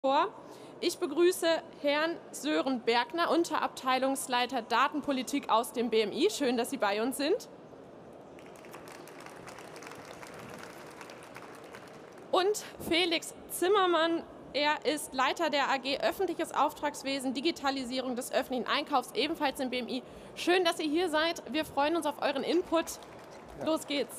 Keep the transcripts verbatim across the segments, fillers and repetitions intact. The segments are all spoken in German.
vor. Ich begrüße Herrn Sören Bergner, Unterabteilungsleiter Datenpolitik aus dem B M I. Schön, dass Sie bei uns sind. Und Felix Zimmermann, er ist Leiter der A G Öffentliches Auftragswesen, Digitalisierung des öffentlichen Einkaufs, ebenfalls im B M I. Schön, dass ihr hier seid. Wir freuen uns auf euren Input. Ja. Los geht's.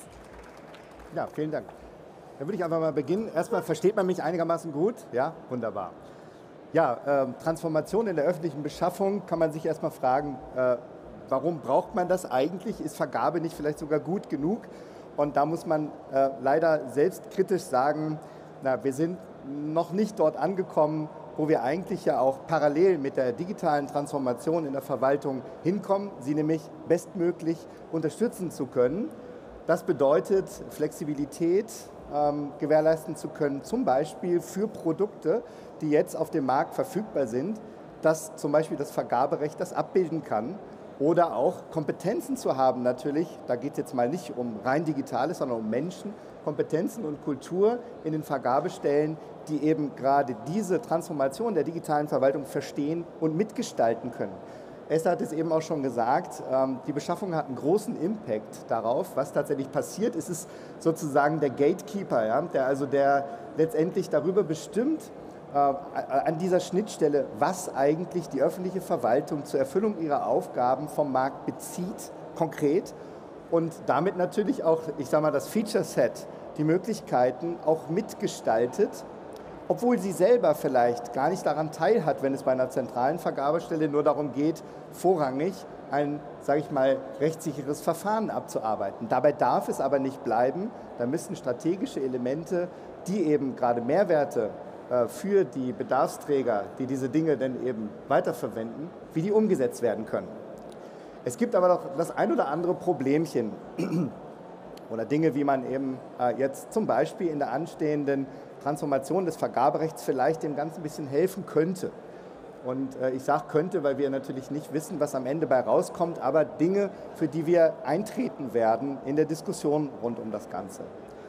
Ja, vielen Dank. Dann würde ich einfach mal beginnen. Erstmal, versteht man mich einigermaßen gut? Ja, wunderbar. Ja, äh, Transformation in der öffentlichen Beschaffung, kann man sich erstmal fragen, äh, warum braucht man das eigentlich? Ist Vergabe nicht vielleicht sogar gut genug? Und da muss man äh, leider selbstkritisch sagen, na, wir sind noch nicht dort angekommen, wo wir eigentlich ja auch parallel mit der digitalen Transformation in der Verwaltung hinkommen, sie nämlich bestmöglich unterstützen zu können. Das bedeutet, Flexibilität ähm, gewährleisten zu können, zum Beispiel für Produkte, die jetzt auf dem Markt verfügbar sind, dass zum Beispiel das Vergaberecht das abbilden kann. Oder auch Kompetenzen zu haben natürlich, da geht es jetzt mal nicht um rein Digitales, sondern um Menschen, Kompetenzen und Kultur in den Vergabestellen, die eben gerade diese Transformation der digitalen Verwaltung verstehen und mitgestalten können. Esther hat es eben auch schon gesagt, die Beschaffung hat einen großen Impact darauf, was tatsächlich passiert. Es ist sozusagen der Gatekeeper, ja, der also der letztendlich darüber bestimmt, an dieser Schnittstelle, was eigentlich die öffentliche Verwaltung zur Erfüllung ihrer Aufgaben vom Markt bezieht, konkret, und damit natürlich auch, ich sage mal, das Feature-Set, die Möglichkeiten auch mitgestaltet, obwohl sie selber vielleicht gar nicht daran teilhat, wenn es bei einer zentralen Vergabestelle nur darum geht, vorrangig ein, sage ich mal, rechtssicheres Verfahren abzuarbeiten. Dabei darf es aber nicht bleiben, da müssen strategische Elemente, die eben gerade Mehrwerte für die Bedarfsträger, die diese Dinge dann eben weiterverwenden, wie die umgesetzt werden können. Es gibt aber noch das ein oder andere Problemchen oder Dinge, wie man eben jetzt zum Beispiel in der anstehenden Transformation des Vergaberechts vielleicht dem Ganzen ein bisschen helfen könnte. Und ich sage könnte, weil wir natürlich nicht wissen, was am Ende bei rauskommt, aber Dinge, für die wir eintreten werden in der Diskussion rund um das Ganze.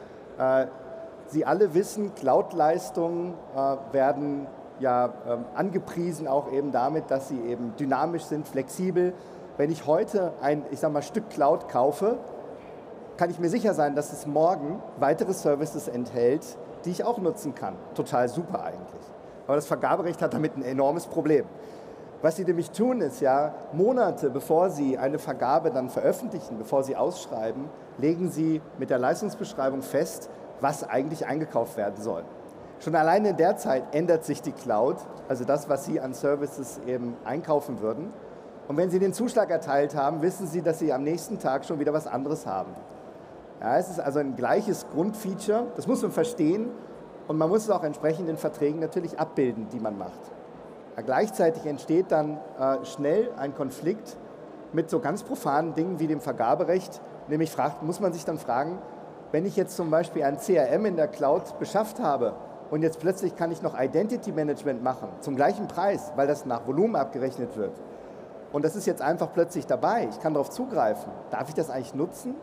Sie alle wissen, Cloud-Leistungen äh, werden ja äh, angepriesen, auch eben damit, dass sie eben dynamisch sind, flexibel. Wenn ich heute ein, ich sag mal, Stück Cloud kaufe, kann ich mir sicher sein, dass es morgen weitere Services enthält, die ich auch nutzen kann. Total super eigentlich. Aber das Vergaberecht hat damit ein enormes Problem. Was sie nämlich tun, ist ja, Monate bevor sie eine Vergabe dann veröffentlichen, bevor sie ausschreiben, legen sie mit der Leistungsbeschreibung fest, was eigentlich eingekauft werden soll. Schon alleine in der Zeit ändert sich die Cloud, also das, was Sie an Services eben einkaufen würden. Und wenn Sie den Zuschlag erteilt haben, wissen Sie, dass Sie am nächsten Tag schon wieder was anderes haben. Ja, es ist also ein gleiches Grundfeature, das muss man verstehen und man muss es auch entsprechend in Verträgen natürlich abbilden, die man macht. Ja, gleichzeitig entsteht dann äh, schnell ein Konflikt mit so ganz profanen Dingen wie dem Vergaberecht, nämlich fragt, muss man sich dann fragen, wenn ich jetzt zum Beispiel ein C R M in der Cloud beschafft habe und jetzt plötzlich kann ich noch Identity Management machen, zum gleichen Preis, weil das nach Volumen abgerechnet wird. Und das ist jetzt einfach plötzlich dabei, ich kann darauf zugreifen. Darf ich das eigentlich nutzen?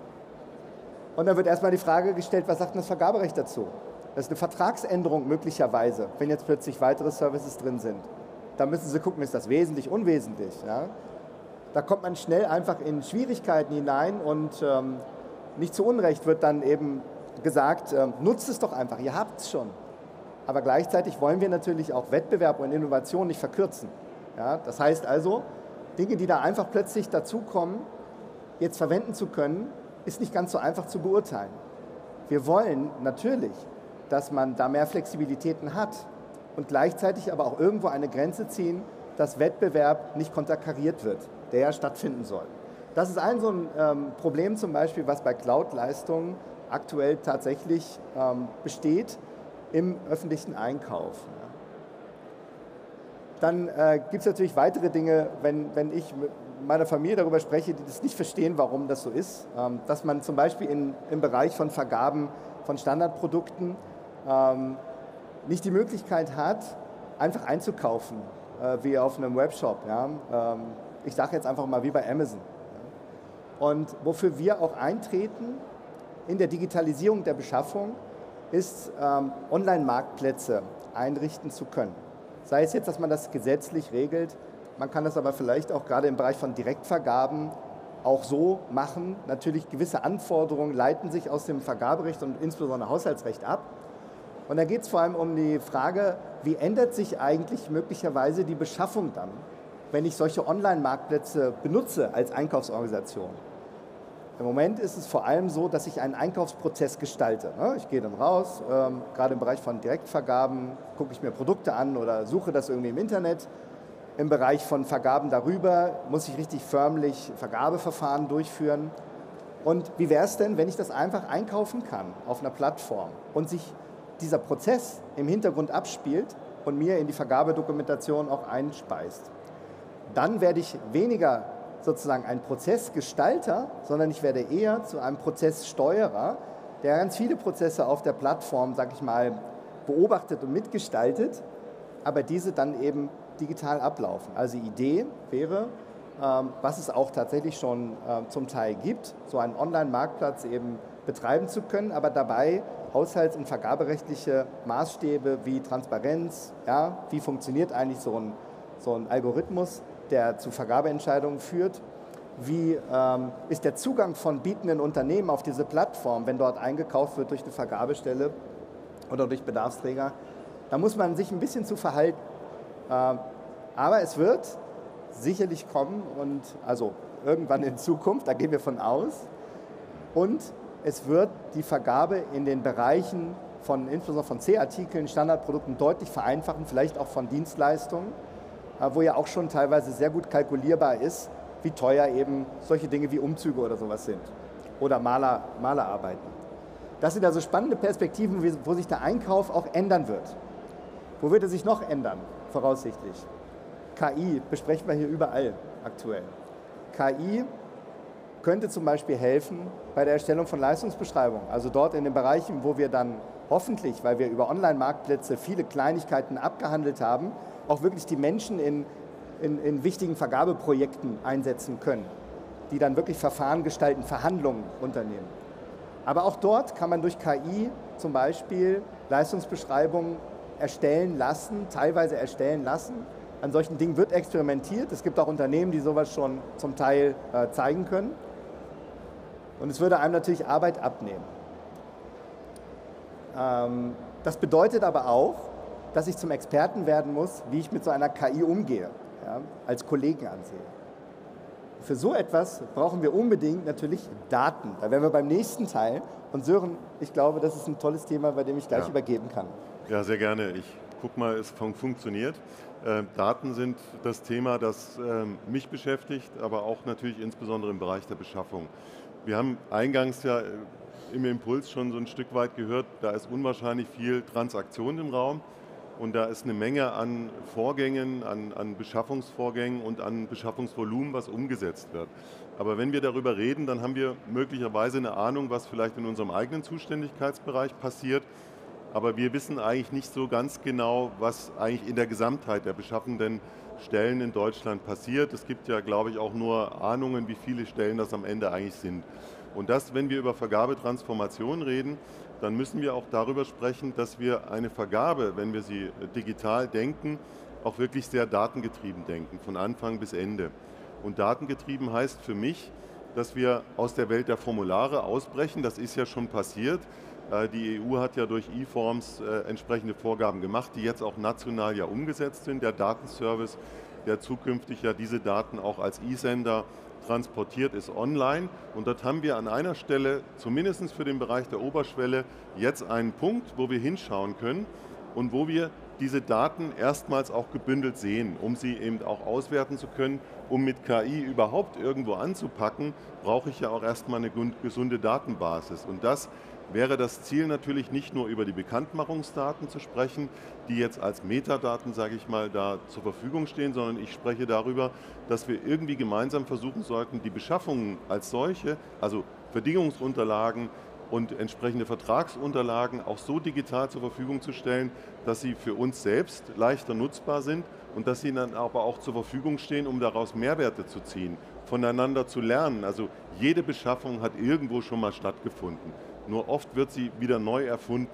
Und dann wird erstmal die Frage gestellt, was sagt denn das Vergaberecht dazu? Das ist eine Vertragsänderung möglicherweise, wenn jetzt plötzlich weitere Services drin sind. Da müssen Sie gucken, ist das wesentlich, unwesentlich? Ja? Da kommt man schnell einfach in Schwierigkeiten hinein und ähm, nicht zu Unrecht wird dann eben gesagt, äh, nutzt es doch einfach, ihr habt es schon. Aber gleichzeitig wollen wir natürlich auch Wettbewerb und Innovation nicht verkürzen. Ja, das heißt also, Dinge, die da einfach plötzlich dazukommen, jetzt verwenden zu können, ist nicht ganz so einfach zu beurteilen. Wir wollen natürlich, dass man da mehr Flexibilitäten hat und gleichzeitig aber auch irgendwo eine Grenze ziehen, dass Wettbewerb nicht konterkariert wird, der ja stattfinden soll. Das ist ein so ein ähm, Problem zum Beispiel, was bei Cloud-Leistungen aktuell tatsächlich ähm, besteht im öffentlichen Einkauf. Ja. Dann äh, gibt es natürlich weitere Dinge, wenn, wenn ich mit meiner Familie darüber spreche, die das nicht verstehen, warum das so ist, ähm, dass man zum Beispiel in, im Bereich von Vergaben von Standardprodukten ähm, nicht die Möglichkeit hat, einfach einzukaufen, äh, wie auf einem Webshop. Ja. Ähm, ich sage jetzt einfach mal wie bei Amazon. Und wofür wir auch eintreten in der Digitalisierung der Beschaffung, ist ähm, Online-Marktplätze einrichten zu können. Sei es jetzt, dass man das gesetzlich regelt, man kann das aber vielleicht auch gerade im Bereich von Direktvergaben auch so machen. Natürlich gewisse Anforderungen leiten sich aus dem Vergaberecht und insbesondere Haushaltsrecht ab. Und da geht es vor allem um die Frage, wie ändert sich eigentlich möglicherweise die Beschaffung dann, wenn ich solche Online-Marktplätze benutze als Einkaufsorganisation. Im Moment ist es vor allem so, dass ich einen Einkaufsprozess gestalte. Ich gehe dann raus, ähm, gerade im Bereich von Direktvergaben gucke ich mir Produkte an oder suche das irgendwie im Internet. Im Bereich von Vergaben darüber muss ich richtig förmlich Vergabeverfahren durchführen. Und wie wäre es denn, wenn ich das einfach einkaufen kann auf einer Plattform und sich dieser Prozess im Hintergrund abspielt und mir in die Vergabedokumentation auch einspeist? Dann werde ich weniger sozusagen ein Prozessgestalter, sondern ich werde eher zu einem Prozesssteuerer, der ganz viele Prozesse auf der Plattform, sag ich mal, beobachtet und mitgestaltet, aber diese dann eben digital ablaufen. Also die Idee wäre, ähm, was es auch tatsächlich schon äh, zum Teil gibt, so einen Online-Marktplatz eben betreiben zu können, aber dabei haushalts- und vergaberechtliche Maßstäbe wie Transparenz, ja, wie funktioniert eigentlich so ein, so ein Algorithmus, der zu Vergabeentscheidungen führt. Wie ähm, ist der Zugang von bietenden Unternehmen auf diese Plattform, wenn dort eingekauft wird durch eine Vergabestelle oder durch Bedarfsträger? Da muss man sich ein bisschen zu verhalten. Ähm, aber es wird sicherlich kommen und also irgendwann in Zukunft, da gehen wir von aus. Und es wird die Vergabe in den Bereichen von insbesondere von C-Artikeln, Standardprodukten deutlich vereinfachen, vielleicht auch von Dienstleistungen, wo ja auch schon teilweise sehr gut kalkulierbar ist, wie teuer eben solche Dinge wie Umzüge oder sowas sind oder Maler, Malerarbeiten. Das sind also spannende Perspektiven, wo sich der Einkauf auch ändern wird. Wo wird er sich noch ändern, voraussichtlich? K I besprechen wir hier überall aktuell. K I könnte zum Beispiel helfen bei der Erstellung von Leistungsbeschreibungen, also dort in den Bereichen, wo wir dann hoffentlich, weil wir über Online-Marktplätze viele Kleinigkeiten abgehandelt haben, auch wirklich die Menschen in, in, in wichtigen Vergabeprojekten einsetzen können, die dann wirklich Verfahren gestalten, Verhandlungen unternehmen. Aber auch dort kann man durch K I zum Beispiel Leistungsbeschreibungen erstellen lassen, teilweise erstellen lassen. An solchen Dingen wird experimentiert. Es gibt auch Unternehmen, die sowas schon zum Teil äh, zeigen können. Und es würde einem natürlich Arbeit abnehmen. Ähm, das bedeutet aber auch, dass ich zum Experten werden muss, wie ich mit so einer K I umgehe, ja, als Kollegen ansehe. Für so etwas brauchen wir unbedingt natürlich Daten. Da wären wir beim nächsten Teil. Und Sören, ich glaube, das ist ein tolles Thema, bei dem ich gleich ja. übergeben kann. Ja, sehr gerne. Ich gucke mal, es funktioniert. Äh, Daten sind das Thema, das äh, mich beschäftigt, aber auch natürlich insbesondere im Bereich der Beschaffung. Wir haben eingangs ja im Impuls schon so ein Stück weit gehört, da ist unwahrscheinlich viel Transaktion im Raum. Und da ist eine Menge an Vorgängen, an, an Beschaffungsvorgängen und an Beschaffungsvolumen, was umgesetzt wird. Aber wenn wir darüber reden, dann haben wir möglicherweise eine Ahnung, was vielleicht in unserem eigenen Zuständigkeitsbereich passiert. Aber wir wissen eigentlich nicht so ganz genau, was eigentlich in der Gesamtheit der beschaffenden Stellen in Deutschland passiert. Es gibt ja, glaube ich, auch nur Ahnungen, wie viele Stellen das am Ende eigentlich sind. Und das, wenn wir über Vergabetransformation reden, dann müssen wir auch darüber sprechen, dass wir eine Vergabe, wenn wir sie digital denken, auch wirklich sehr datengetrieben denken, von Anfang bis Ende. Und datengetrieben heißt für mich, dass wir aus der Welt der Formulare ausbrechen. Das ist ja schon passiert. Die E U hat ja durch E-Forms entsprechende Vorgaben gemacht, die jetzt auch national ja umgesetzt sind. Der Datenservice, der zukünftig ja diese Daten auch als E-Sender transportiert, ist online. Und dort haben wir an einer Stelle, zumindest für den Bereich der Oberschwelle, jetzt einen Punkt, wo wir hinschauen können und wo wir diese Daten erstmals auch gebündelt sehen, um sie eben auch auswerten zu können. Um mit K I überhaupt irgendwo anzupacken, brauche ich ja auch erstmal eine gesunde Datenbasis. Und das wäre das Ziel natürlich nicht nur über die Bekanntmachungsdaten zu sprechen, die jetzt als Metadaten, sage ich mal, da zur Verfügung stehen, sondern ich spreche darüber, dass wir irgendwie gemeinsam versuchen sollten, die Beschaffungen als solche, also Bedingungsunterlagen und entsprechende Vertragsunterlagen auch so digital zur Verfügung zu stellen, dass sie für uns selbst leichter nutzbar sind und dass sie dann aber auch zur Verfügung stehen, um daraus Mehrwerte zu ziehen, voneinander zu lernen. Also jede Beschaffung hat irgendwo schon mal stattgefunden. Nur oft wird sie wieder neu erfunden.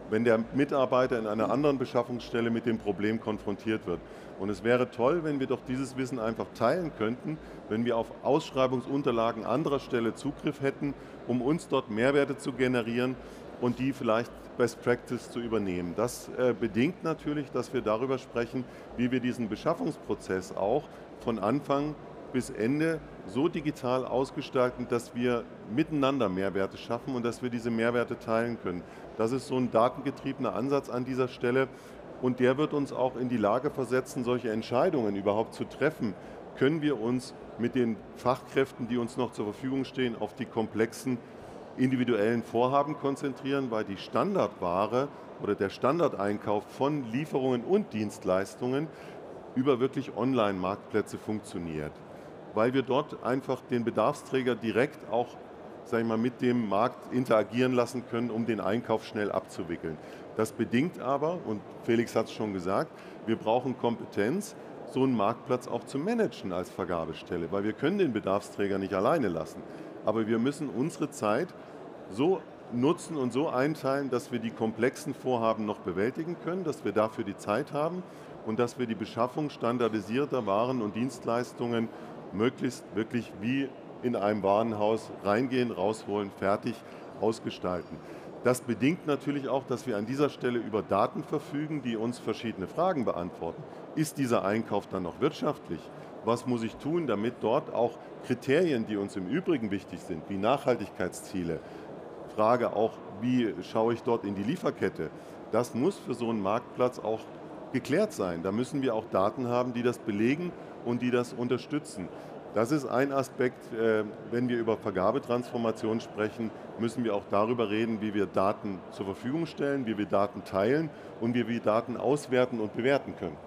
wenn der Mitarbeiter in einer anderen Beschaffungsstelle mit dem Problem konfrontiert wird. Und es wäre toll, wenn wir doch dieses Wissen einfach teilen könnten, wenn wir auf Ausschreibungsunterlagen anderer Stelle Zugriff hätten, um uns dort Mehrwerte zu generieren und die vielleicht Best Practice zu übernehmen. Das äh, bedingt natürlich, dass wir darüber sprechen, wie wir diesen Beschaffungsprozess auch von Anfang bis Ende so digital ausgestalten, dass wir miteinander Mehrwerte schaffen und dass wir diese Mehrwerte teilen können. Das ist so ein datengetriebener Ansatz an dieser Stelle und der wird uns auch in die Lage versetzen, solche Entscheidungen überhaupt zu treffen. Können wir uns mit den Fachkräften, die uns noch zur Verfügung stehen, auf die komplexen individuellen Vorhaben konzentrieren, weil die Standardware oder der Standardeinkauf von Lieferungen und Dienstleistungen über wirklich Online-Marktplätze funktioniert. Weil wir dort einfach den Bedarfsträger direkt auch, sag ich mal, mit dem Markt interagieren lassen können, um den Einkauf schnell abzuwickeln. Das bedingt aber, und Felix hat es schon gesagt, wir brauchen Kompetenz, so einen Marktplatz auch zu managen als Vergabestelle, weil wir können den Bedarfsträger nicht alleine lassen. Aber wir müssen unsere Zeit so nutzen und so einteilen, dass wir die komplexen Vorhaben noch bewältigen können, dass wir dafür die Zeit haben und dass wir die Beschaffung standardisierter Waren und Dienstleistungen möglichst wirklich wie in einem Warenhaus reingehen, rausholen, fertig ausgestalten. Das bedingt natürlich auch, dass wir an dieser Stelle über Daten verfügen, die uns verschiedene Fragen beantworten. Ist dieser Einkauf dann noch wirtschaftlich? Was muss ich tun, damit dort auch Kriterien, die uns im Übrigen wichtig sind, wie Nachhaltigkeitsziele, Frage auch, wie schaue ich dort in die Lieferkette, das muss für so einen Marktplatz auch geklärt sein. Da müssen wir auch Daten haben, die das belegen und die das unterstützen. Das ist ein Aspekt, wenn wir über Vergabetransformation sprechen, müssen wir auch darüber reden, wie wir Daten zur Verfügung stellen, wie wir Daten teilen und wie wir Daten auswerten und bewerten können.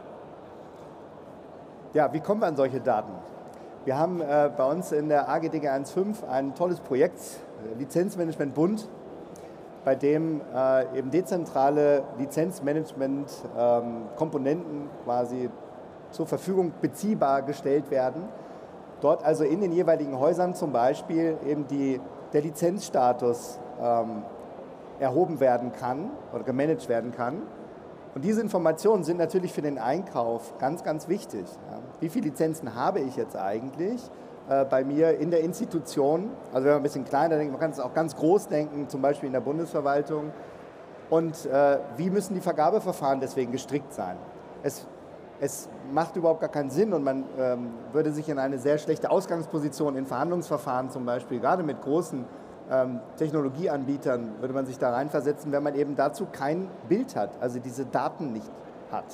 Ja, wie kommen wir an solche Daten? Wir haben äh, bei uns in der A G D G eins Punkt fünf ein tolles Projekt, Lizenzmanagement Bund, bei dem äh, eben dezentrale Lizenzmanagement-Komponenten ähm, quasi zur Verfügung beziehbar gestellt werden. Dort also in den jeweiligen Häusern zum Beispiel eben die, der Lizenzstatus ähm, erhoben werden kann oder gemanagt werden kann. Und diese Informationen sind natürlich für den Einkauf ganz, ganz wichtig. Ja. Wie viele Lizenzen habe ich jetzt eigentlich äh, bei mir in der Institution? Also wenn man ein bisschen kleiner denkt, man kann es auch ganz groß denken, zum Beispiel in der Bundesverwaltung. Und äh, wie müssen die Vergabeverfahren deswegen gestrickt sein? Es, es macht überhaupt gar keinen Sinn und man ähm, würde sich in eine sehr schlechte Ausgangsposition in Verhandlungsverfahren zum Beispiel, gerade mit großen Ähm, Technologieanbietern würde man sich da reinversetzen, wenn man eben dazu kein Bild hat, also diese Daten nicht hat.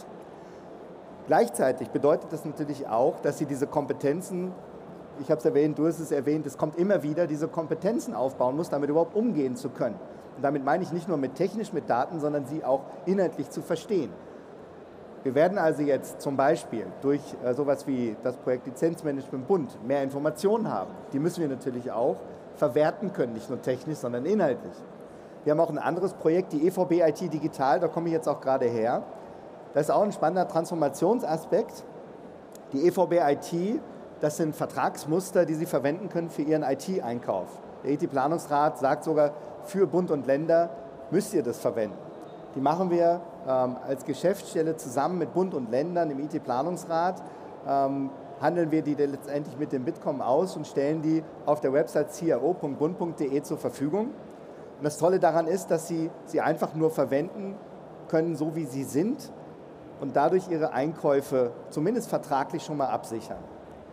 Gleichzeitig bedeutet das natürlich auch, dass sie diese Kompetenzen, ich habe es erwähnt, du hast es erwähnt, es kommt immer wieder, diese Kompetenzen aufbauen muss, damit überhaupt umgehen zu können. Und damit meine ich nicht nur mit technisch mit Daten, sondern sie auch inhaltlich zu verstehen. Wir werden also jetzt zum Beispiel durch äh, sowas wie das Projekt Lizenzmanagement Bund mehr Informationen haben. Die müssen wir natürlich auch verwerten können, nicht nur technisch, sondern inhaltlich. Wir haben auch ein anderes Projekt, die E V B I T Digital, da komme ich jetzt auch gerade her. Das ist auch ein spannender Transformationsaspekt. Die E V B I T, das sind Vertragsmuster, die Sie verwenden können für Ihren I T-Einkauf. Der I T-Planungsrat sagt sogar, für Bund und Länder müsst ihr das verwenden. Die machen wir ähm, als Geschäftsstelle zusammen mit Bund und Ländern im I T-Planungsrat. Ähm, handeln wir die letztendlich mit dem Bitkom aus und stellen die auf der Website c r o punkt bund punkt d e zur Verfügung. Und das Tolle daran ist, dass Sie sie einfach nur verwenden können, so wie sie sind und dadurch Ihre Einkäufe zumindest vertraglich schon mal absichern.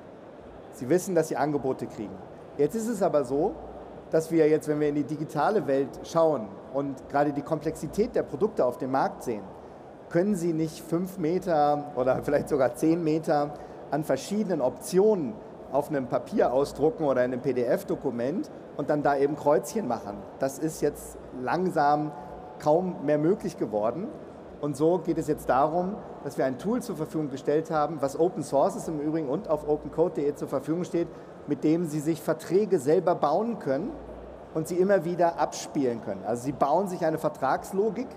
Sie wissen, dass Sie Angebote kriegen. Jetzt ist es aber so, dass wir jetzt, wenn wir in die digitale Welt schauen und gerade die Komplexität der Produkte auf dem Markt sehen, können Sie nicht fünf Meter oder vielleicht sogar zehn Meter an verschiedenen Optionen auf einem Papier ausdrucken oder in einem P D F-Dokument und dann da eben Kreuzchen machen. Das ist jetzt langsam kaum mehr möglich geworden. Und so geht es jetzt darum, dass wir ein Tool zur Verfügung gestellt haben, was Open Source ist im Übrigen und auf open code punkt d e zur Verfügung steht, mit dem Sie sich Verträge selber bauen können und sie immer wieder abspielen können. Also Sie bauen sich eine Vertragslogik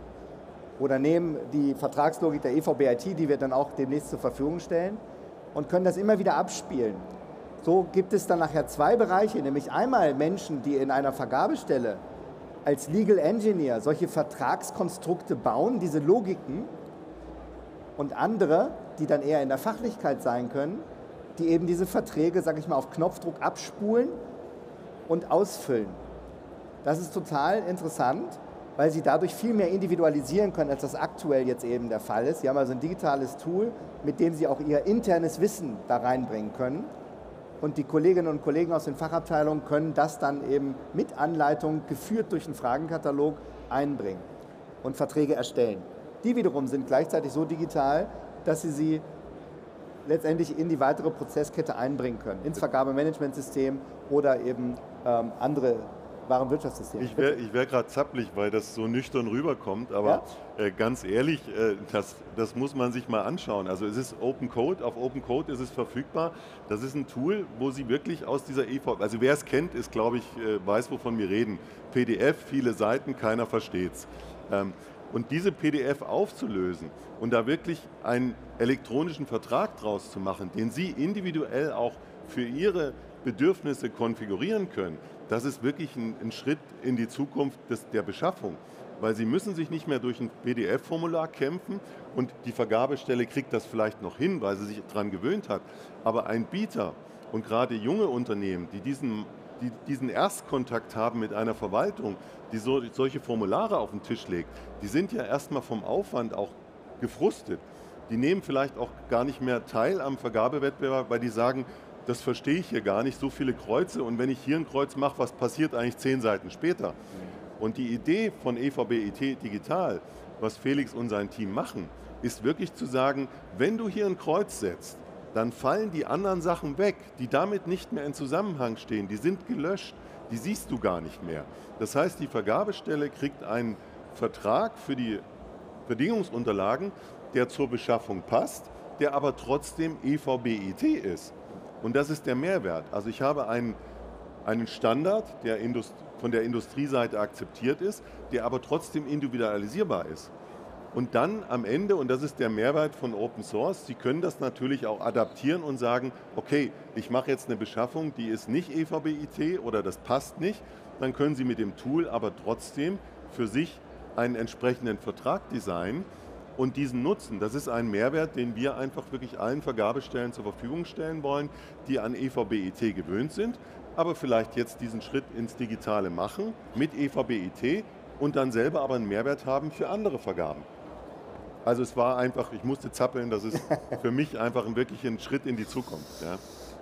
oder nehmen die Vertragslogik der E V B I T, die wir dann auch demnächst zur Verfügung stellen, und können das immer wieder abspielen. So gibt es dann nachher zwei Bereiche, nämlich einmal Menschen, die in einer Vergabestelle als Legal Engineer solche Vertragskonstrukte bauen, diese Logiken, und andere, die dann eher in der Fachlichkeit sein können, die eben diese Verträge, sage ich mal, auf Knopfdruck abspulen und ausfüllen. Das ist total interessant, weil sie dadurch viel mehr individualisieren können, als das aktuell jetzt eben der Fall ist. Sie haben also ein digitales Tool, mit dem sie auch ihr internes Wissen da reinbringen können. Und die Kolleginnen und Kollegen aus den Fachabteilungen können das dann eben mit Anleitung, geführt durch einen Fragenkatalog, einbringen und Verträge erstellen. Die wiederum sind gleichzeitig so digital, dass sie sie letztendlich in die weitere Prozesskette einbringen können, ins Vergabemanagementsystem oder eben ähm, andere Warenwirtschaftssysteme. Ich wäre ich wär gerade zappelig, weil das so nüchtern rüberkommt, aber ja. äh, ganz ehrlich, äh, das, das muss man sich mal anschauen. Also es ist Open Code, auf Open Code ist es verfügbar. Das ist ein Tool, wo Sie wirklich aus dieser E V B, also wer es kennt, ist, glaube ich, äh, weiß, wovon wir reden. P D F, viele Seiten, keiner versteht's. Ähm, Und diese P D F aufzulösen und da wirklich einen elektronischen Vertrag draus zu machen, den Sie individuell auch für Ihre Bedürfnisse konfigurieren können, das ist wirklich ein, ein Schritt in die Zukunft des, der Beschaffung. Weil Sie müssen sich nicht mehr durch ein P D F-Formular kämpfen und die Vergabestelle kriegt das vielleicht noch hin, weil sie sich daran gewöhnt hat. Aber ein Bieter und gerade junge Unternehmen, die diesen die diesen Erstkontakt haben mit einer Verwaltung, die so, solche Formulare auf den Tisch legt, die sind ja erstmal vom Aufwand auch gefrustet. Die nehmen vielleicht auch gar nicht mehr teil am Vergabewettbewerb, weil die sagen, das verstehe ich hier gar nicht, so viele Kreuze, und wenn ich hier ein Kreuz mache, was passiert eigentlich zehn Seiten später? Und die Idee von E V B I T Digital, was Felix und sein Team machen, ist wirklich zu sagen, wenn du hier ein Kreuz setzt, dann fallen die anderen Sachen weg, die damit nicht mehr in Zusammenhang stehen. Die sind gelöscht, die siehst du gar nicht mehr. Das heißt, die Vergabestelle kriegt einen Vertrag für die Bedingungsunterlagen, der zur Beschaffung passt, der aber trotzdem E V B I T ist. Und das ist der Mehrwert. Also ich habe einen, einen Standard, der Indust- von der Industrieseite akzeptiert ist, der aber trotzdem individualisierbar ist. Und dann am Ende, und das ist der Mehrwert von Open Source, Sie können das natürlich auch adaptieren und sagen, okay, ich mache jetzt eine Beschaffung, die ist nicht E V B I T oder das passt nicht, dann können Sie mit dem Tool aber trotzdem für sich einen entsprechenden Vertrag designen und diesen nutzen. Das ist ein Mehrwert, den wir einfach wirklich allen Vergabestellen zur Verfügung stellen wollen, die an E V B I T gewöhnt sind, aber vielleicht jetzt diesen Schritt ins Digitale machen mit E V B I T und dann selber aber einen Mehrwert haben für andere Vergaben. Also es war einfach, ich musste zappeln, das ist für mich einfach ein, wirklich ein Schritt in die Zukunft. Ja.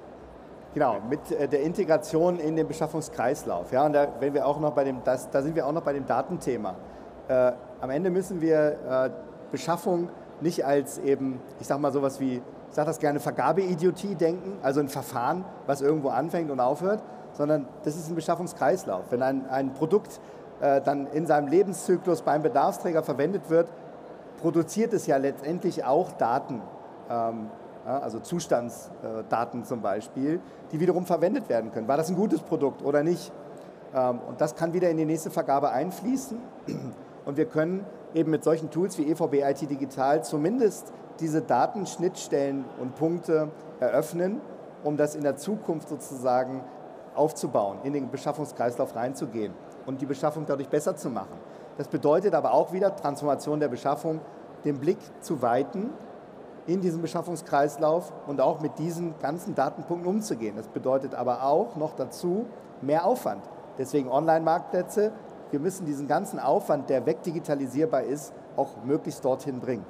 Genau, mit der Integration in den Beschaffungskreislauf. Ja, und da, wenn wir auch noch bei dem, das, da sind wir auch noch bei dem Datenthema. Äh, am Ende müssen wir äh, Beschaffung nicht als eben, ich sage mal sowas wie, ich sage das gerne, Vergabeidiotie denken, also ein Verfahren, was irgendwo anfängt und aufhört, sondern das ist ein Beschaffungskreislauf. Wenn ein, ein Produkt äh, dann in seinem Lebenszyklus beim Bedarfsträger verwendet wird, produziert es ja letztendlich auch Daten, ähm, ja, also Zustandsdaten zum Beispiel, die wiederum verwendet werden können. War das ein gutes Produkt oder nicht? Ähm, und das kann wieder in die nächste Vergabe einfließen. Und wir können eben mit solchen Tools wie E V B I T Digital zumindest diese Datenschnittstellen und Punkte eröffnen, um das in der Zukunft sozusagen aufzubauen, in den Beschaffungskreislauf reinzugehen und die Beschaffung dadurch besser zu machen. Das bedeutet aber auch wieder Transformation der Beschaffung, den Blick zu weiten in diesem Beschaffungskreislauf und auch mit diesen ganzen Datenpunkten umzugehen. Das bedeutet aber auch noch dazu mehr Aufwand. Deswegen Online-Marktplätze. Wir müssen diesen ganzen Aufwand, der wegdigitalisierbar ist, auch möglichst dorthin bringen.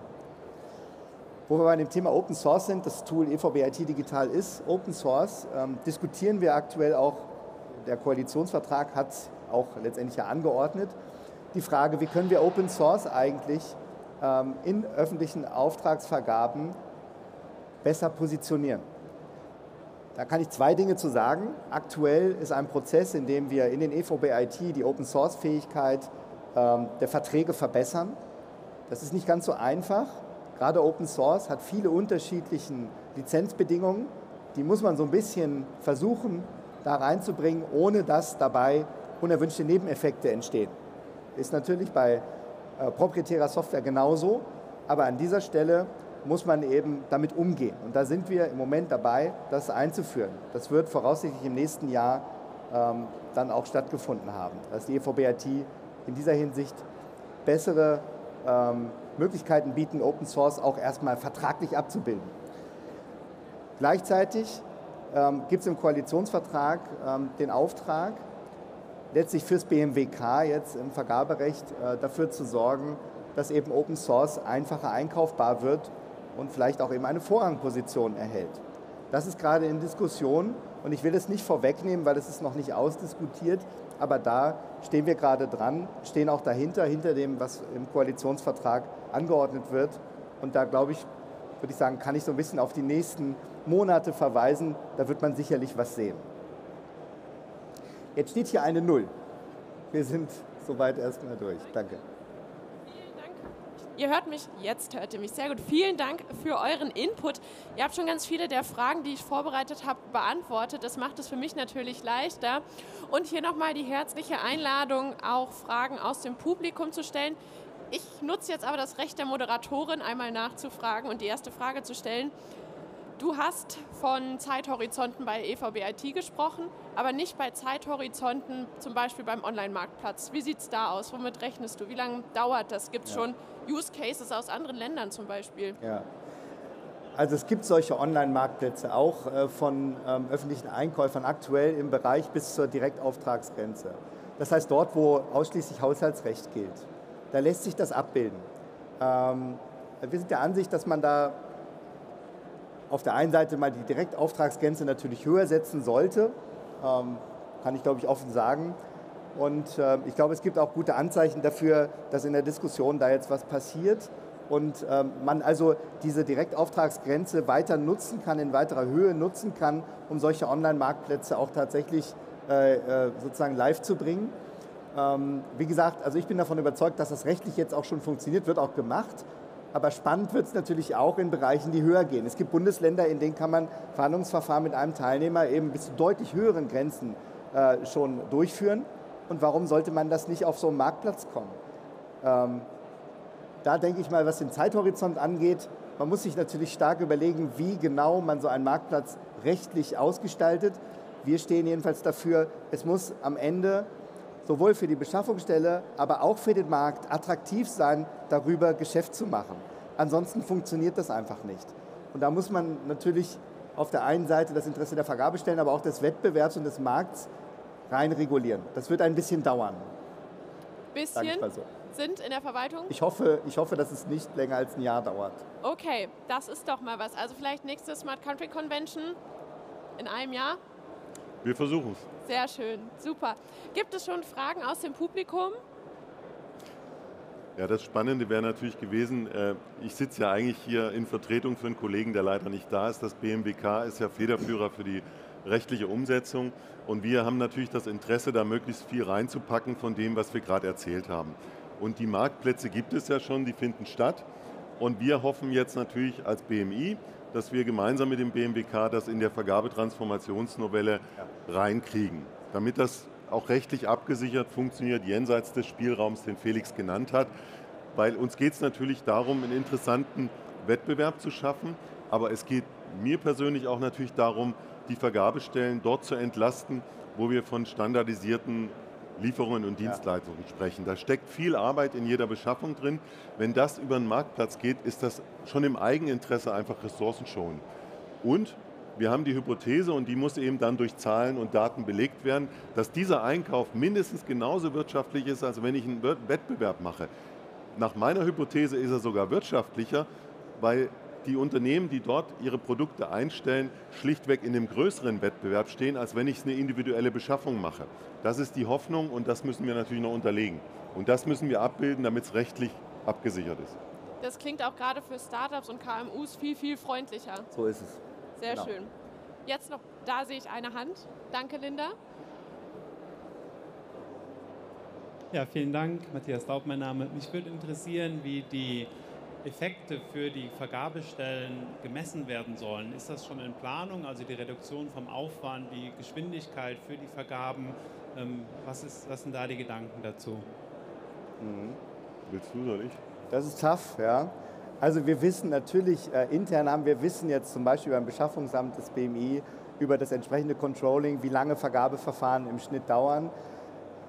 Wo wir bei dem Thema Open Source sind, das Tool E V B I T Digital ist Open Source, ähm, diskutieren wir aktuell auch, der Koalitionsvertrag hat auch letztendlich ja angeordnet, die Frage, wie können wir Open Source eigentlich ähm, in öffentlichen Auftragsvergaben besser positionieren. Da kann ich zwei Dinge zu sagen. Aktuell ist ein Prozess, in dem wir in den E V B I T die Open Source Fähigkeit ähm, der Verträge verbessern. Das ist nicht ganz so einfach. Gerade Open Source hat viele unterschiedliche Lizenzbedingungen. Die muss man so ein bisschen versuchen, da reinzubringen, ohne dass dabei unerwünschte Nebeneffekte entstehen. Ist natürlich bei äh, proprietärer Software genauso, aber an dieser Stelle muss man eben damit umgehen. Und da sind wir im Moment dabei, das einzuführen. Das wird voraussichtlich im nächsten Jahr ähm, dann auch stattgefunden haben, dass die E V B I T in dieser Hinsicht bessere ähm, Möglichkeiten bieten, Open Source auch erstmal vertraglich abzubilden. Gleichzeitig ähm, gibt es im Koalitionsvertrag ähm, den Auftrag, letztlich fürs B M W K jetzt im Vergaberecht äh, dafür zu sorgen, dass eben Open Source einfacher einkaufbar wird und vielleicht auch eben eine Vorrangposition erhält. Das ist gerade in Diskussion und ich will es nicht vorwegnehmen, weil es ist noch nicht ausdiskutiert, aber da stehen wir gerade dran, stehen auch dahinter, hinter dem, was im Koalitionsvertrag angeordnet wird. Und da glaube ich, würde ich sagen, kann ich so ein bisschen auf die nächsten Monate verweisen, da wird man sicherlich was sehen. Jetzt steht hier eine Null. Wir sind soweit erstmal durch. Danke. Vielen Dank. Ihr hört mich, jetzt hört ihr mich sehr gut. Vielen Dank für euren Input. Ihr habt schon ganz viele der Fragen, die ich vorbereitet habe, beantwortet. Das macht es für mich natürlich leichter. Und hier nochmal die herzliche Einladung, auch Fragen aus dem Publikum zu stellen. Ich nutze jetzt aber das Recht der Moderatorin, einmal nachzufragen und die erste Frage zu stellen. Du hast von Zeithorizonten bei E V B I T gesprochen, aber nicht bei Zeithorizonten zum Beispiel beim Online-Marktplatz. Wie sieht es da aus? Womit rechnest du? Wie lange dauert das? Gibt es ja. schon Use Cases aus anderen Ländern zum Beispiel? Ja. Also es gibt solche Online-Marktplätze auch äh, von ähm, öffentlichen Einkäufern aktuell im Bereich bis zur Direktauftragsgrenze. Das heißt dort, wo ausschließlich Haushaltsrecht gilt. Da lässt sich das abbilden. Ähm, wir sind der Ansicht, dass man da auf der einen Seite mal die Direktauftragsgrenze natürlich höher setzen sollte, ähm, kann ich glaube ich offen sagen. Und äh, ich glaube, es gibt auch gute Anzeichen dafür, dass in der Diskussion da jetzt was passiert und ähm, man also diese Direktauftragsgrenze weiter nutzen kann, in weiterer Höhe nutzen kann, um solche Online-Marktplätze auch tatsächlich äh, äh, sozusagen live zu bringen. Ähm, wie gesagt, also ich bin davon überzeugt, dass das rechtlich jetzt auch schon funktioniert, wird auch gemacht. Aber spannend wird es natürlich auch in Bereichen, die höher gehen. Es gibt Bundesländer, in denen kann man Verhandlungsverfahren mit einem Teilnehmer eben bis zu deutlich höheren Grenzen äh, schon durchführen. Und warum sollte man das nicht auf so einen Marktplatz kommen? Ähm, da denke ich mal, was den Zeithorizont angeht, man muss sich natürlich stark überlegen, wie genau man so einen Marktplatz rechtlich ausgestaltet. Wir stehen jedenfalls dafür, es muss am Ende sowohl für die Beschaffungsstelle, aber auch für den Markt attraktiv sein, darüber Geschäft zu machen. Ansonsten funktioniert das einfach nicht. Und da muss man natürlich auf der einen Seite das Interesse der Vergabestellen, aber auch des Wettbewerbs und des Markts rein regulieren. Das wird ein bisschen dauern. Bisschen so. Sind in der Verwaltung? Ich hoffe, ich hoffe, dass es nicht länger als ein Jahr dauert. Okay, das ist doch mal was. Also vielleicht nächste Smart Country Convention in einem Jahr? Wir versuchen es. Sehr schön, super. Gibt es schon Fragen aus dem Publikum? Ja, das Spannende wäre natürlich gewesen, äh, ich sitze ja eigentlich hier in Vertretung für einen Kollegen, der leider nicht da ist. Das B M W K ist ja Federführer für die rechtliche Umsetzung und wir haben natürlich das Interesse, da möglichst viel reinzupacken von dem, was wir gerade erzählt haben. Und die Marktplätze gibt es ja schon, die finden statt und wir hoffen jetzt natürlich als B M I, dass wir gemeinsam mit dem B M W K das in der Vergabetransformationsnovelle reinkriegen, damit das auch rechtlich abgesichert funktioniert, jenseits des Spielraums, den Felix genannt hat. Weil uns geht es natürlich darum, einen interessanten Wettbewerb zu schaffen, aber es geht mir persönlich auch natürlich darum, die Vergabestellen dort zu entlasten, wo wir von standardisierten Lieferungen und Dienstleistungen ja. sprechen. Da steckt viel Arbeit in jeder Beschaffung drin. Wenn das über den Marktplatz geht, ist das schon im Eigeninteresse einfach ressourcenschonend. Und wir haben die Hypothese, und die muss eben dann durch Zahlen und Daten belegt werden, dass dieser Einkauf mindestens genauso wirtschaftlich ist, als wenn ich einen Wettbewerb mache. Nach meiner Hypothese ist er sogar wirtschaftlicher, weil die Unternehmen, die dort ihre Produkte einstellen, schlichtweg in einem größeren Wettbewerb stehen, als wenn ich eine individuelle Beschaffung mache. Das ist die Hoffnung und das müssen wir natürlich noch unterlegen. Und das müssen wir abbilden, damit es rechtlich abgesichert ist. Das klingt auch gerade für Startups und K M Us viel, viel freundlicher. So ist es. Sehr genau. schön. Jetzt noch, da sehe ich eine Hand. Danke, Linda. Ja, vielen Dank. Matthias Daub, mein Name. Mich würde interessieren, wie die Effekte für die Vergabestellen gemessen werden sollen. Ist das schon in Planung, also die Reduktion vom Aufwand, die Geschwindigkeit für die Vergaben? Ähm, was, ist, was sind da die Gedanken dazu? Mhm. Willst du oder ich? Das ist tough, ja. Also wir wissen natürlich, äh, intern haben wir Wissen jetzt zum Beispiel beim Beschaffungsamt des B M I über das entsprechende Controlling, wie lange Vergabeverfahren im Schnitt dauern.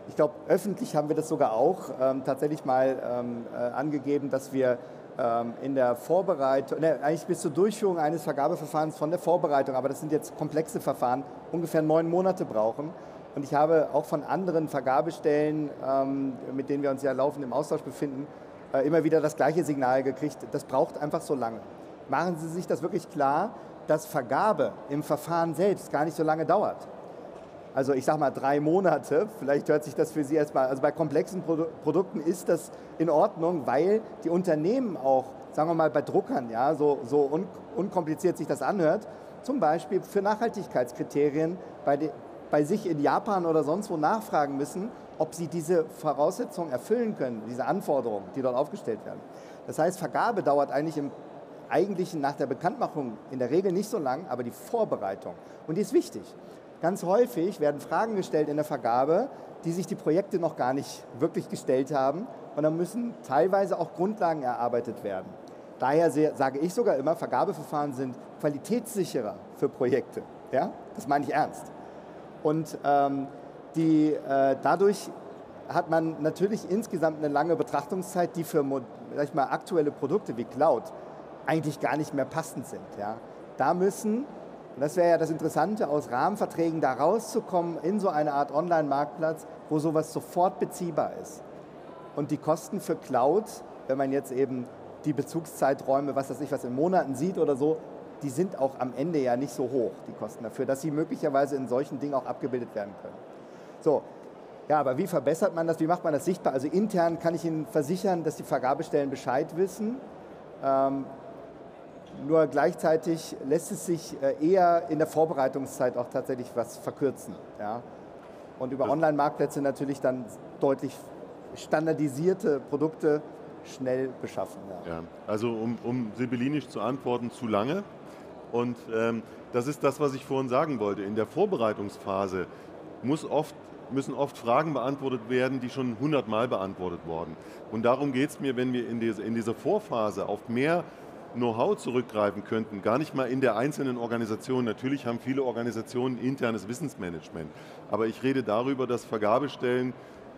Ich glaube, öffentlich haben wir das sogar auch ähm, tatsächlich mal ähm, äh, angegeben, dass wir ähm, in der Vorbereitung, ne, eigentlich bis zur Durchführung eines Vergabeverfahrens von der Vorbereitung, aber das sind jetzt komplexe Verfahren, ungefähr neun Monate brauchen. Und ich habe auch von anderen Vergabestellen, ähm, mit denen wir uns ja laufend im Austausch befinden, äh, immer wieder das gleiche Signal gekriegt, das braucht einfach so lange. Machen Sie sich das wirklich klar, dass Vergabe im Verfahren selbst gar nicht so lange dauert. Also ich sage mal drei Monate, vielleicht hört sich das für Sie erstmal, also bei komplexen Produ Produkten ist das in Ordnung, weil die Unternehmen auch, sagen wir mal bei Druckern, ja, so, so un unkompliziert sich das anhört, zum Beispiel für Nachhaltigkeitskriterien bei, de, bei sich in Japan oder sonst wo nachfragen müssen, ob sie diese Voraussetzungen erfüllen können, diese Anforderungen, die dort aufgestellt werden. Das heißt, Vergabe dauert eigentlich im Eigentlichen nach der Bekanntmachung in der Regel nicht so lang, aber die Vorbereitung, und die ist wichtig. Ganz häufig werden Fragen gestellt in der Vergabe, die sich die Projekte noch gar nicht wirklich gestellt haben, und dann müssen teilweise auch Grundlagen erarbeitet werden. Daher sage ich sogar immer, Vergabeverfahren sind qualitätssicherer für Projekte. Ja? Das meine ich ernst. Und ähm, die, äh, dadurch hat man natürlich insgesamt eine lange Betrachtungszeit, die für sag ich mal, aktuelle Produkte wie Cloud eigentlich gar nicht mehr passend sind. Ja? Da müssen, und das wäre ja das Interessante, aus Rahmenverträgen da rauszukommen in so eine Art Online-Marktplatz, wo sowas sofort beziehbar ist. Und die Kosten für Cloud, wenn man jetzt eben die Bezugszeiträume, was weiß ich, was in Monaten sieht oder so, die sind auch am Ende ja nicht so hoch, die Kosten dafür, dass sie möglicherweise in solchen Dingen auch abgebildet werden können. So, ja, aber wie verbessert man das, wie macht man das sichtbar? Also intern kann ich Ihnen versichern, dass die Vergabestellen Bescheid wissen. Ähm, Nur gleichzeitig lässt es sich eher in der Vorbereitungszeit auch tatsächlich was verkürzen. Ja? Und über Online-Marktplätze natürlich dann deutlich standardisierte Produkte schnell beschaffen. Ja. Ja, also um, um sibyllinisch zu antworten, zu lange. Und ähm, das ist das, was ich vorhin sagen wollte. In der Vorbereitungsphase muss oft, müssen oft Fragen beantwortet werden, die schon hundertmal beantwortet wurden. Und darum geht es mir, wenn wir in, diese, in dieser Vorphase auf mehr Know-how zurückgreifen könnten, gar nicht mal in der einzelnen Organisation. Natürlich haben viele Organisationen internes Wissensmanagement, aber ich rede darüber, dass Vergabestellen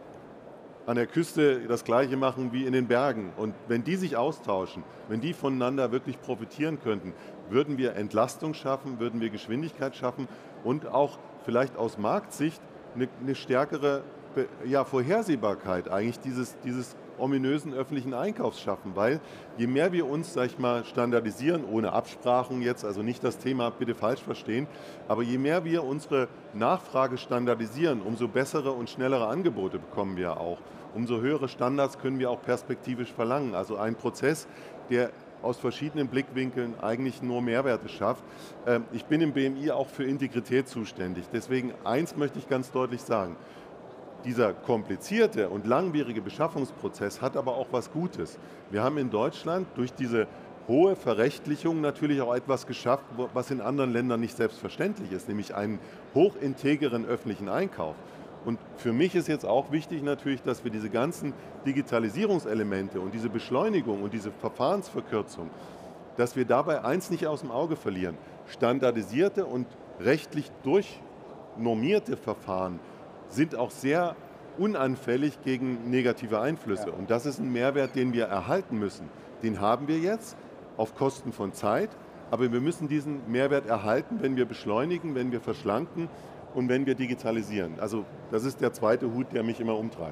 an der Küste das Gleiche machen wie in den Bergen. Und wenn die sich austauschen, wenn die voneinander wirklich profitieren könnten, würden wir Entlastung schaffen, würden wir Geschwindigkeit schaffen und auch vielleicht aus Marktsicht eine, eine stärkere ja, Vorhersehbarkeit eigentlich dieses, dieses ominösen öffentlichen Einkaufs schaffen, weil je mehr wir uns, sag ich mal, standardisieren, ohne Absprachen jetzt, also nicht das Thema bitte falsch verstehen, aber je mehr wir unsere Nachfrage standardisieren, umso bessere und schnellere Angebote bekommen wir auch. Umso höhere Standards können wir auch perspektivisch verlangen. Also ein Prozess, der aus verschiedenen Blickwinkeln eigentlich nur Mehrwerte schafft. Ich bin im B M I auch für Integrität zuständig. Deswegen eins möchte ich ganz deutlich sagen. Dieser komplizierte und langwierige Beschaffungsprozess hat aber auch was Gutes. Wir haben in Deutschland durch diese hohe Verrechtlichung natürlich auch etwas geschafft, was in anderen Ländern nicht selbstverständlich ist, nämlich einen hochintegren öffentlichen Einkauf. Und für mich ist jetzt auch wichtig natürlich, dass wir diese ganzen Digitalisierungselemente und diese Beschleunigung und diese Verfahrensverkürzung, dass wir dabei eins nicht aus dem Auge verlieren. Standardisierte und rechtlich durchnormierte Verfahren sind auch sehr unanfällig gegen negative Einflüsse. Ja. Und das ist ein Mehrwert, den wir erhalten müssen. Den haben wir jetzt auf Kosten von Zeit, aber wir müssen diesen Mehrwert erhalten, wenn wir beschleunigen, wenn wir verschlanken und wenn wir digitalisieren. Also das ist der zweite Hut, der mich immer umtreibt.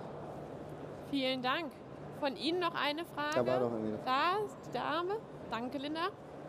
Vielen Dank. Von Ihnen noch eine Frage? Da war doch irgendwie eine Frage. Da ist die Dame. Danke, Linda.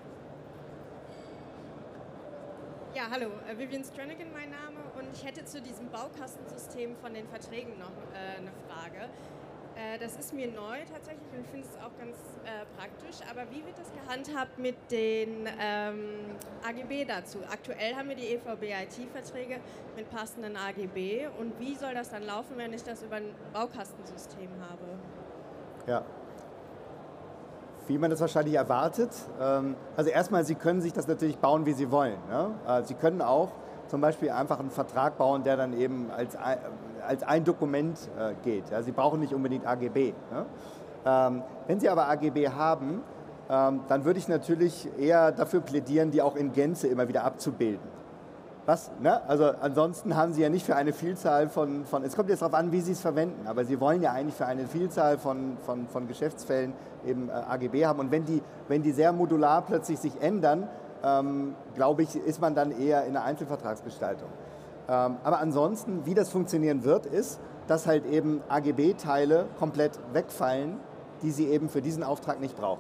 Ja, hallo, Vivian Stranagan mein Name, und ich hätte zu diesem Baukastensystem von den Verträgen noch äh, eine Frage. Äh, das ist mir neu tatsächlich und ich finde es auch ganz äh, praktisch, aber wie wird das gehandhabt mit den ähm, A G B dazu? Aktuell haben wir die E V B I T-Verträge mit passenden A G B, und wie soll das dann laufen, wenn ich das über ein Baukastensystem habe? Ja. Wie man das wahrscheinlich erwartet. Also erstmal, Sie können sich das natürlich bauen, wie Sie wollen. Sie können auch zum Beispiel einfach einen Vertrag bauen, der dann eben als ein, als ein Dokument geht. Sie brauchen nicht unbedingt A G B. Wenn Sie aber A G B haben, dann würde ich natürlich eher dafür plädieren, die auch in Gänze immer wieder abzubilden. Was? Ne? Also ansonsten haben Sie ja nicht für eine Vielzahl von, von es kommt jetzt darauf an, wie Sie es verwenden, aber Sie wollen ja eigentlich für eine Vielzahl von, von, von Geschäftsfällen eben äh, A G B haben. Und wenn die, wenn die sehr modular plötzlich sich ändern, ähm, glaube ich, ist man dann eher in der Einzelvertragsgestaltung. Ähm, aber ansonsten, wie das funktionieren wird, ist, dass halt eben A G B-Teile komplett wegfallen, die Sie eben für diesen Auftrag nicht brauchen.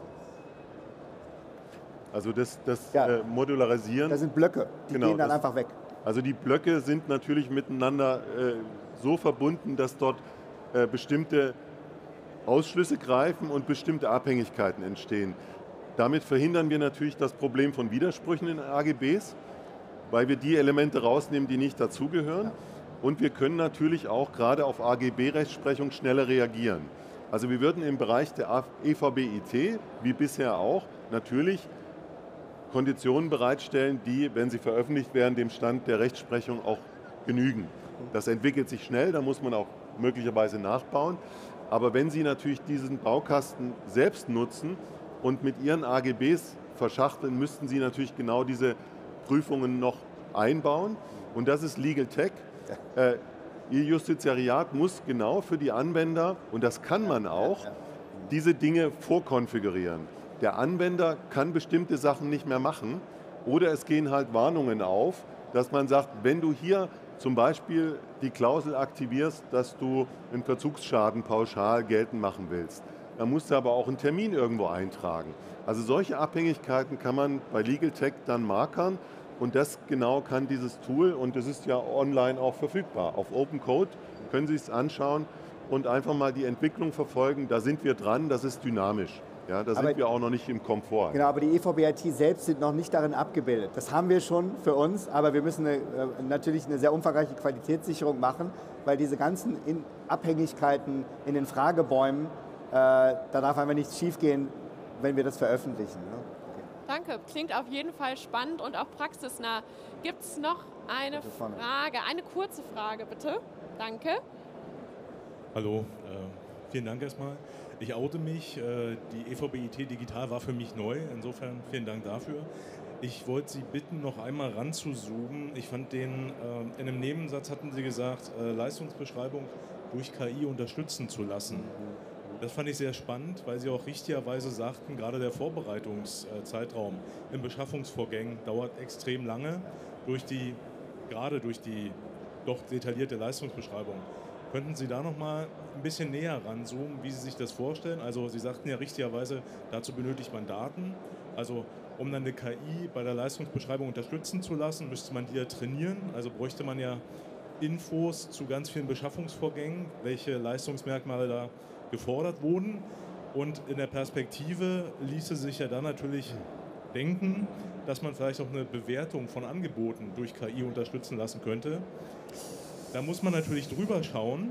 Also das, das Ja. äh, Modularisieren. Das sind Blöcke, die Genau, gehen dann das- einfach weg. Also die Blöcke sind natürlich miteinander äh, so verbunden, dass dort äh, bestimmte Ausschlüsse greifen und bestimmte Abhängigkeiten entstehen. Damit verhindern wir natürlich das Problem von Widersprüchen in A G Bs, weil wir die Elemente rausnehmen, die nicht dazugehören. Und wir können natürlich auch gerade auf A G B-Rechtsprechung schneller reagieren. Also wir würden im Bereich der E V B I T, wie bisher auch, natürlich Konditionen bereitstellen, die, wenn sie veröffentlicht werden, dem Stand der Rechtsprechung auch genügen. Das entwickelt sich schnell, da muss man auch möglicherweise nachbauen. Aber wenn Sie natürlich diesen Baukasten selbst nutzen und mit Ihren A G Bs verschachteln, müssten Sie natürlich genau diese Prüfungen noch einbauen. Und das ist Legal Tech. Äh, Ihr Justiziariat muss genau für die Anwender, und das kann man auch, diese Dinge vorkonfigurieren. Der Anwender kann bestimmte Sachen nicht mehr machen oder es gehen halt Warnungen auf, dass man sagt, wenn du hier zum Beispiel die Klausel aktivierst, dass du einen Verzugsschaden pauschal geltend machen willst, dann musst du aber auch einen Termin irgendwo eintragen. Also solche Abhängigkeiten kann man bei Legal Tech dann markern und das genau kann dieses Tool und das ist ja online auch verfügbar. Auf Open Code können Sie es anschauen und einfach mal die Entwicklung verfolgen. Da sind wir dran, das ist dynamisch. Ja, da sind Aber- wir auch noch nicht im Komfort. Genau, aber die E V B I T selbst sind noch nicht darin abgebildet. Das haben wir schon für uns, aber wir müssen eine, äh, natürlich eine sehr umfangreiche Qualitätssicherung machen, weil diese ganzen in Abhängigkeiten in den Fragebäumen, äh, da darf einfach nichts schiefgehen, wenn wir das veröffentlichen. Ne? Okay. Danke, klingt auf jeden Fall spannend und auch praxisnah. Gibt es noch eine Bitte vorne. Frage, eine kurze Frage bitte? Danke. Hallo, äh, vielen Dank erstmal. Ich oute mich, äh, die E V B I T Digital war für mich neu, insofern vielen Dank dafür. Ich wollte Sie bitten, noch einmal ranzuzoomen. Ich fand den, äh, in einem Nebensatz hatten Sie gesagt, äh, Leistungsbeschreibung durch K I unterstützen zu lassen. Das fand ich sehr spannend, weil Sie auch richtigerweise sagten, gerade der Vorbereitungszeitraum in Beschaffungsvorgängen dauert extrem lange, durch die, gerade durch die doch detaillierte Leistungsbeschreibung. Könnten Sie da noch mal ein bisschen näher ranzoomen, wie Sie sich das vorstellen? Also Sie sagten ja richtigerweise, dazu benötigt man Daten. Also um dann eine K I bei der Leistungsbeschreibung unterstützen zu lassen, müsste man die ja trainieren. Also bräuchte man ja Infos zu ganz vielen Beschaffungsvorgängen, welche Leistungsmerkmale da gefordert wurden. Und in der Perspektive ließe sich ja dann natürlich denken, dass man vielleicht auch eine Bewertung von Angeboten durch K I unterstützen lassen könnte. Da muss man natürlich drüber schauen,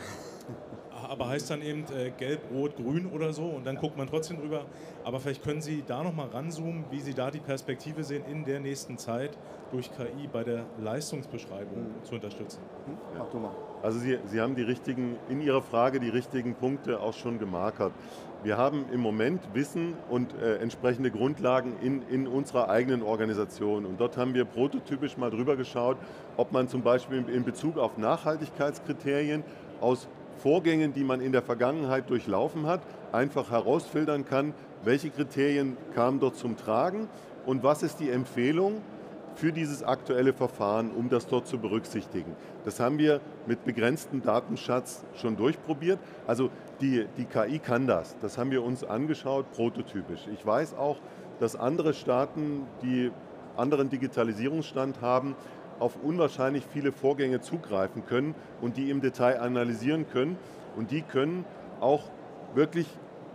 aber heißt dann eben äh, gelb, rot, grün oder so und dann guckt man trotzdem drüber. Aber vielleicht können Sie da noch mal ranzoomen, wie Sie da die Perspektive sehen, in der nächsten Zeit durch K I bei der Leistungsbeschreibung mhm. zu unterstützen. Mach du mal. Also Sie, Sie haben die richtigen, in Ihrer Frage die richtigen Punkte auch schon gemarkert. Wir haben im Moment Wissen und äh, entsprechende Grundlagen in, in unserer eigenen Organisation. Und dort haben wir prototypisch mal drüber geschaut, ob man zum Beispiel in Bezug auf Nachhaltigkeitskriterien aus Vorgängen, die man in der Vergangenheit durchlaufen hat, einfach herausfiltern kann, welche Kriterien kamen dort zum Tragen und was ist die Empfehlung für dieses aktuelle Verfahren, um das dort zu berücksichtigen. Das haben wir mit begrenztem Datenschatz schon durchprobiert. Also die, die K I kann das. Das haben wir uns angeschaut, prototypisch. Ich weiß auch, dass andere Staaten, die anderen Digitalisierungsstand haben, auf unwahrscheinlich viele Vorgänge zugreifen können und die im Detail analysieren können. Und die können auch wirklich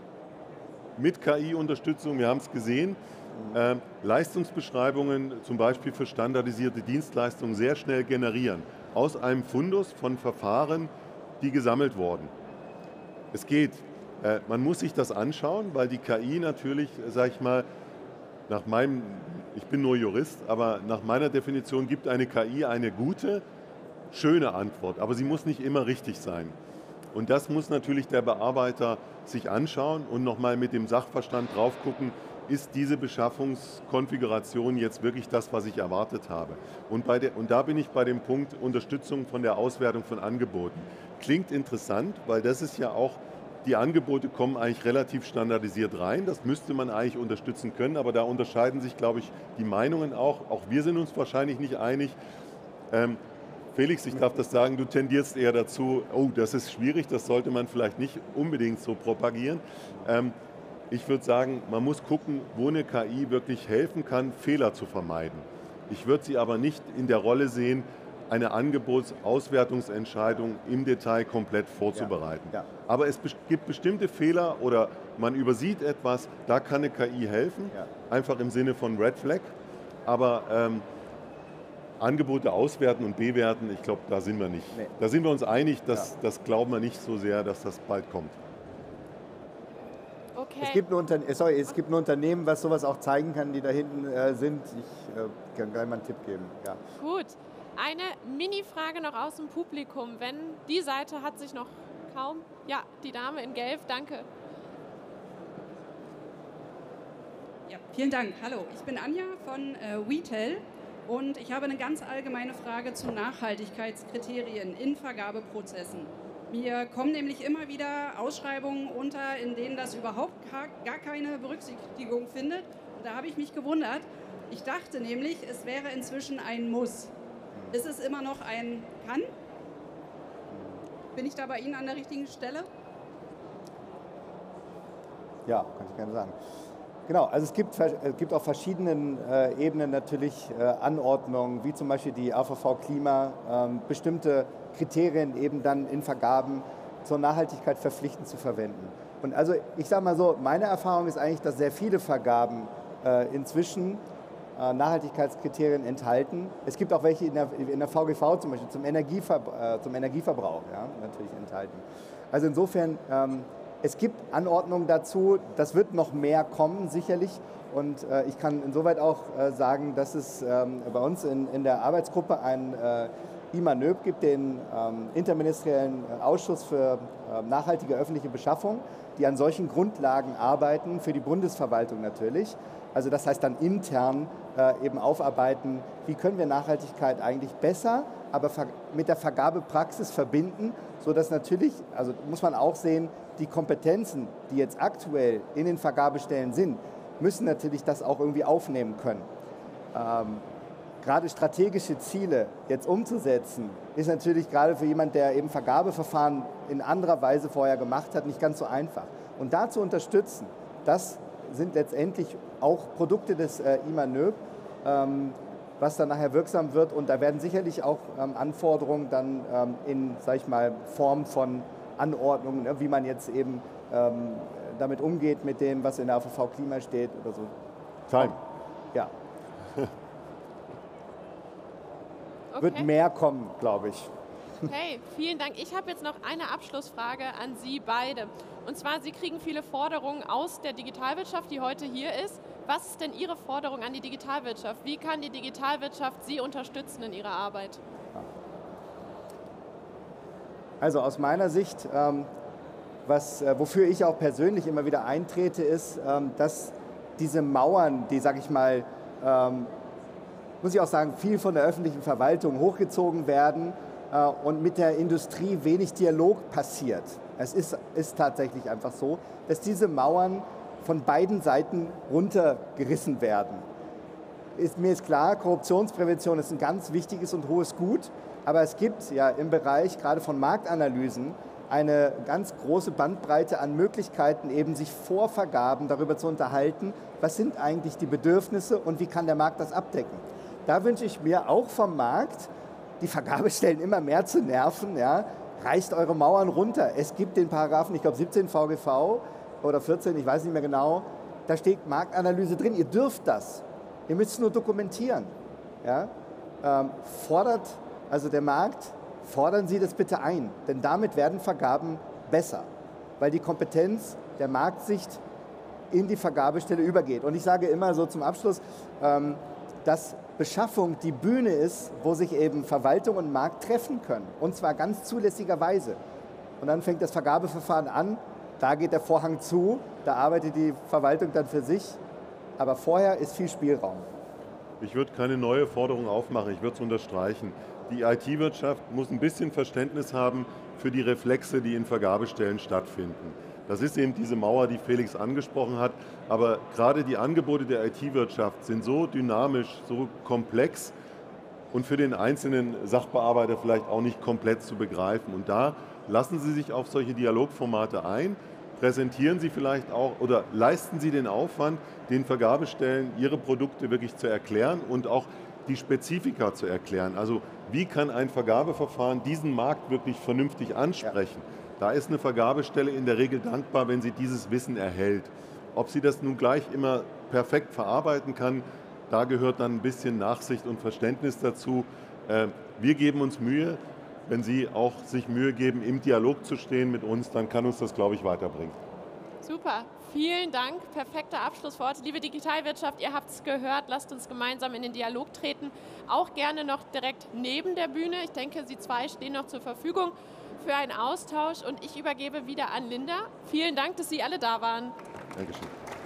mit K I-Unterstützung, wir haben es gesehen, äh, Leistungsbeschreibungen zum Beispiel für standardisierte Dienstleistungen sehr schnell generieren. Aus einem Fundus von Verfahren, die gesammelt wurden. Es geht. Äh, man muss sich das anschauen, weil die K I natürlich, sage ich mal, nach meinem, ich bin nur Jurist, aber nach meiner Definition gibt eine K I eine gute, schöne Antwort, aber sie muss nicht immer richtig sein. Und das muss natürlich der Bearbeiter sich anschauen und nochmal mit dem Sachverstand drauf gucken, ist diese Beschaffungskonfiguration jetzt wirklich das, was ich erwartet habe? Und, bei der, und da bin ich bei dem Punkt Unterstützung von der Auswertung von Angeboten. Klingt interessant, weil das ist ja auch, die Angebote kommen eigentlich relativ standardisiert rein. Das müsste man eigentlich unterstützen können, aber da unterscheiden sich, glaube ich, die Meinungen auch. Auch wir sind uns wahrscheinlich nicht einig. Ähm, Felix, ich darf das sagen, du tendierst eher dazu, oh, das ist schwierig, das sollte man vielleicht nicht unbedingt so propagieren. Ähm, ich würde sagen, man muss gucken, wo eine K I wirklich helfen kann, Fehler zu vermeiden. Ich würde sie aber nicht in der Rolle sehen, eine Angebotsauswertungsentscheidung im Detail komplett vorzubereiten. Ja, ja. Aber es gibt bestimmte Fehler oder man übersieht etwas, da kann eine K I helfen, ja. Einfach im Sinne von Red Flag. Aber ähm, Angebote auswerten und bewerten, ich glaube, da sind wir nicht. Nee. Da sind wir uns einig, dass, ja. Das glauben wir nicht so sehr, dass das bald kommt. Okay. Es gibt, ein sorry, es gibt ein Unternehmen, was sowas auch zeigen kann, die da hinten äh, sind. Ich äh, kann gleich mal einen Tipp geben. Ja. Gut. Eine Mini-Frage noch aus dem Publikum. Wenn die Seite hat sich noch kaum... Ja, die Dame in Gelb, danke. Ja, vielen Dank. Hallo, ich bin Anja von äh, WeTel. Und ich habe eine ganz allgemeine Frage zu Nachhaltigkeitskriterien in Vergabeprozessen. Mir kommen nämlich immer wieder Ausschreibungen unter, in denen das überhaupt gar keine Berücksichtigung findet. Und da habe ich mich gewundert. Ich dachte nämlich, es wäre inzwischen ein Muss. Ist es immer noch ein Kann? Bin ich da bei Ihnen an der richtigen Stelle? Ja, kann ich gerne sagen. Genau, also es gibt, es gibt auf verschiedenen äh, Ebenen natürlich äh, Anordnungen, wie zum Beispiel die A V V Klima, ähm, bestimmte Kriterien eben dann in Vergaben zur Nachhaltigkeit verpflichtend zu verwenden. Und also ich sage mal so, meine Erfahrung ist eigentlich, dass sehr viele Vergaben äh, inzwischen äh, Nachhaltigkeitskriterien enthalten. Es gibt auch welche in der, in der V G V zum Beispiel zum, Energieverbrauch, äh, zum Energieverbrauch ja, natürlich enthalten. Also insofern... Ähm, Es gibt Anordnungen dazu, das wird noch mehr kommen, sicherlich. Und äh, ich kann insoweit auch äh, sagen, dass es ähm, bei uns in, in der Arbeitsgruppe einen äh, I M A N Ö B gibt, den ähm, Interministeriellen Ausschuss für äh, nachhaltige öffentliche Beschaffung, die an solchen Grundlagen arbeiten, für die Bundesverwaltung natürlich. Also das heißt dann intern äh, eben aufarbeiten, wie können wir Nachhaltigkeit eigentlich besser, aber mit der Vergabepraxis verbinden, sodass natürlich, also muss man auch sehen, die Kompetenzen, die jetzt aktuell in den Vergabestellen sind, müssen natürlich das auch irgendwie aufnehmen können. Ähm, gerade strategische Ziele jetzt umzusetzen, ist natürlich gerade für jemanden, der eben Vergabeverfahren in anderer Weise vorher gemacht hat, nicht ganz so einfach. Und da zu unterstützen, das sind letztendlich auch Produkte des äh, I M A N Ö B, ähm, was dann nachher wirksam wird. Und da werden sicherlich auch ähm, Anforderungen dann ähm, in, sag ich mal, Form von Anordnungen, ne, wie man jetzt eben ähm, damit umgeht mit dem, was in der A V V Klima steht oder so. Time. Ja. Okay. Wird mehr kommen, glaube ich. Okay, vielen Dank. Ich habe jetzt noch eine Abschlussfrage an Sie beide. Und zwar, Sie kriegen viele Forderungen aus der Digitalwirtschaft, die heute hier ist. Was ist denn Ihre Forderung an die Digitalwirtschaft? Wie kann die Digitalwirtschaft Sie unterstützen in Ihrer Arbeit? Also aus meiner Sicht, ähm, was, äh, wofür ich auch persönlich immer wieder eintrete, ist, ähm, dass diese Mauern, die, sag ich mal, ähm, muss ich auch sagen, viel von der öffentlichen Verwaltung hochgezogen werden äh, und mit der Industrie wenig Dialog passiert. Es ist, ist tatsächlich einfach so, dass diese Mauern von beiden Seiten runtergerissen werden. Ist, mir ist klar, Korruptionsprävention ist ein ganz wichtiges und hohes Gut, aber es gibt ja im Bereich gerade von Marktanalysen eine ganz große Bandbreite an Möglichkeiten, eben sich vor Vergaben darüber zu unterhalten, was sind eigentlich die Bedürfnisse und wie kann der Markt das abdecken. Da wünsche ich mir auch vom Markt, die Vergabestellen immer mehr zu nerven, ja, reißt eure Mauern runter. Es gibt den Paragraphen, ich glaube siebzehn V G V oder vierzehn, ich weiß nicht mehr genau, da steht Marktanalyse drin, ihr dürft das. Ihr müsst es nur dokumentieren. Ja? Ähm, fordert, also der Markt, fordern Sie das bitte ein, denn damit werden Vergaben besser, weil die Kompetenz der Marktsicht in die Vergabestelle übergeht. Und ich sage immer so zum Abschluss, ähm, dass Beschaffung die Bühne ist, wo sich eben Verwaltung und Markt treffen können, und zwar ganz zulässigerweise. Und dann fängt das Vergabeverfahren an, da geht der Vorhang zu, da arbeitet die Verwaltung dann für sich aber vorher ist viel Spielraum. Ich würde keine neue Forderung aufmachen, ich würde es unterstreichen. Die I T-Wirtschaft muss ein bisschen Verständnis haben für die Reflexe, die in Vergabestellen stattfinden. Das ist eben diese Mauer, die Felix angesprochen hat, aber gerade die Angebote der I T-Wirtschaft sind so dynamisch, so komplex und für den einzelnen Sachbearbeiter vielleicht auch nicht komplett zu begreifen. Und da lassen Sie sich auf solche Dialogformate ein, präsentieren Sie vielleicht auch oder leisten Sie den Aufwand, den Vergabestellen ihre Produkte wirklich zu erklären und auch die Spezifika zu erklären. Also wie kann ein Vergabeverfahren diesen Markt wirklich vernünftig ansprechen? Ja. Da ist eine Vergabestelle in der Regel dankbar, wenn sie dieses Wissen erhält. Ob sie das nun gleich immer perfekt verarbeiten kann, da gehört dann ein bisschen Nachsicht und Verständnis dazu. Wir geben uns Mühe. Wenn Sie auch sich Mühe geben, im Dialog zu stehen mit uns, dann kann uns das, glaube ich, weiterbringen. Super, vielen Dank. Perfekte Abschlussworte. Liebe Digitalwirtschaft, ihr habt es gehört, lasst uns gemeinsam in den Dialog treten. Auch gerne noch direkt neben der Bühne. Ich denke, Sie zwei stehen noch zur Verfügung für einen Austausch und ich übergebe wieder an Linda. Vielen Dank, dass Sie alle da waren. Dankeschön.